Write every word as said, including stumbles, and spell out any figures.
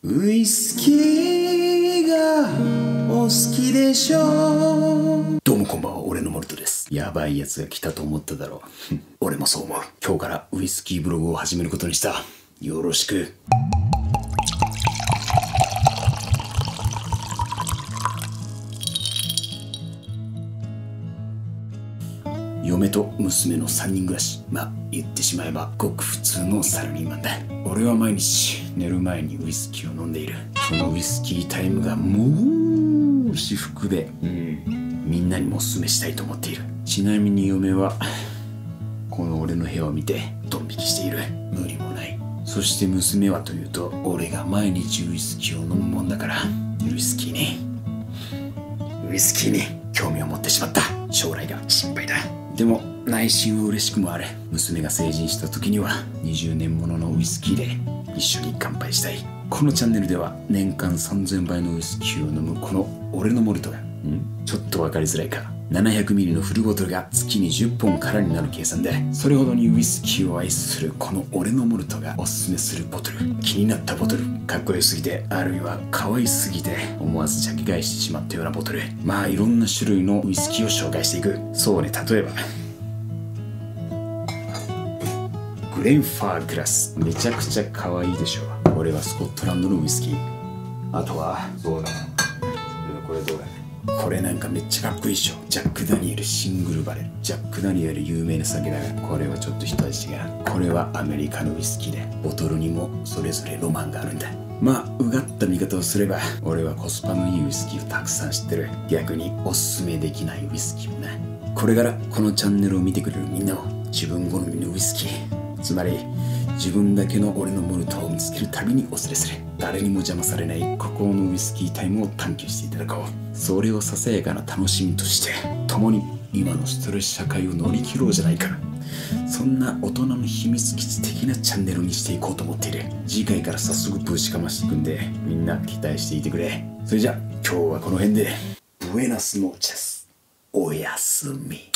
ウイスキーがお好きでしょう。どうもこんばんは、俺のモルトです。やばいやつが来たと思っただろう。俺もそう思う。今日からウイスキーブログを始めることにした。よろしく。嫁と娘のさんにん暮らし。まあ言ってしまえばごく普通のサラリーマンだ。俺は毎日寝る前にウイスキーを飲んでいる。そのウイスキータイムがもう至福で、うん、みんなにもおすすめしたいと思っている。ちなみに嫁はこの俺の部屋を見てドン引きしている。無理もない。そして娘はというと、俺が毎日ウイスキーを飲むもんだから、ウイスキーにウイスキーに興味を持ってしまった。将来が心配だ。でも内心は嬉しくもある。娘が成人した時にはにじゅうねんもののウイスキーで一緒に乾杯したい。このチャンネルでは年間さんぜんばいのウイスキーを飲むこの俺のモルトが、んちょっと分かりづらいか。ななひゃくミリのフルボトルが月にじゅっぽんからになる計算で、それほどにウイスキーを愛するこの俺のモルトがおすすめするボトル、気になったボトル、かっこよすぎて、あるいは可愛すぎて思わずジャケ買いしてしまったようなボトル、まあいろんな種類のウイスキーを紹介していく。そうね、例えばグレンファーグラス、めちゃくちゃ可愛いでしょ。これはスコットランドのウイスキー。あとはそうだな、これどうだ。これなんかめっちゃかっこいいでしょ。ジャック・ダニエルシングルバレル。ジャック・ダニエル有名な酒だが、これはちょっと一味違う。これはアメリカのウイスキーで、ボトルにもそれぞれロマンがあるんだ。まあうがった見方をすれば、俺はコスパのいいウイスキーをたくさん知ってる。逆におすすめできないウイスキーもな。これからこのチャンネルを見てくれるみんなを、自分好みのウイスキー、つまり自分だけの俺のモルトを見つけるたびにお連れする。誰にも邪魔されない孤高のウイスキータイムを探求していただこう。それをささやかな楽しみとして、共に今のストレス社会を乗り切ろうじゃないか。そんな大人の秘密基地的なチャンネルにしていこうと思っている。次回から早速ぶちかましていくんで、みんな期待していてくれ。それじゃ今日はこの辺で、ブエナスノーチェス、おやすみ。